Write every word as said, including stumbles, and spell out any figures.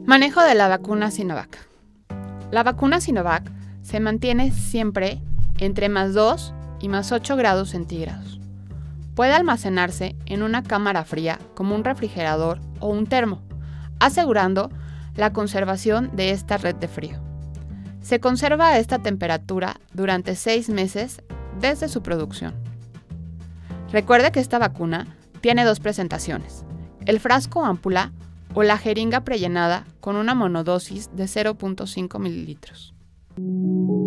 Manejo de la vacuna Sinovac. La vacuna Sinovac se mantiene siempre entre más dos y más ocho grados centígrados. Puede almacenarse en una cámara fría como un refrigerador o un termo, asegurando la conservación de esta red de frío. Se conserva a esta temperatura durante seis meses desde su producción. Recuerde que esta vacuna tiene dos presentaciones: el frasco ámpula o la jeringa prellenada con una monodosis de cero punto cinco mililitros.